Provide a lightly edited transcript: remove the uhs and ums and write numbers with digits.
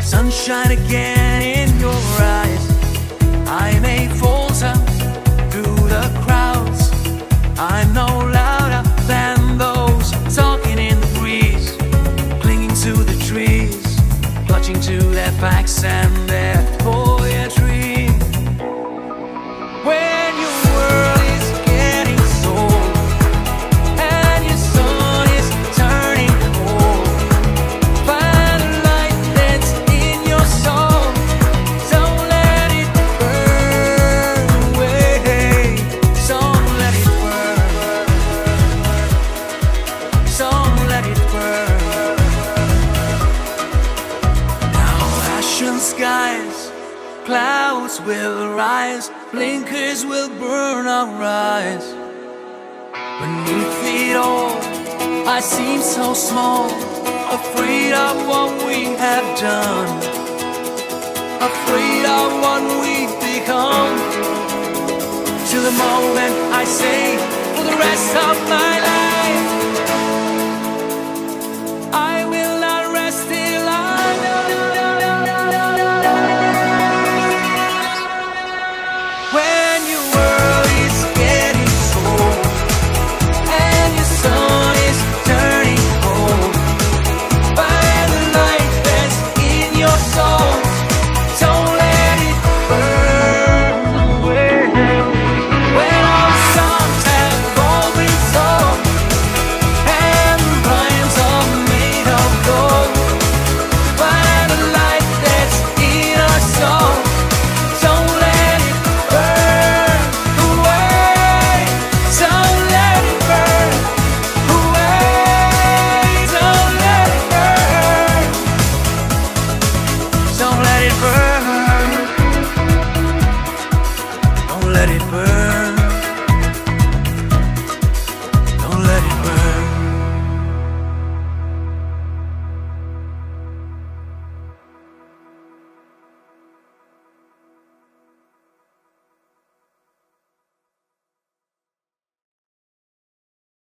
Sunshine again in your eyes. I may falter through the crowds. I'm no louder than those talking in the breeze, clinging to the trees, clutching to their facts and their poetry. When your world is getting sold and your sun is turning cold, find a light that's in your soul. Don't let it burn away. Don't let it burn. Don't let it burn. Now ashen skies, clouds will rise, blinkers will burn our eyes. Beneath it all, I seem so small, afraid of what we have done, afraid of what we've become. Till the moment I say, for the rest of my life,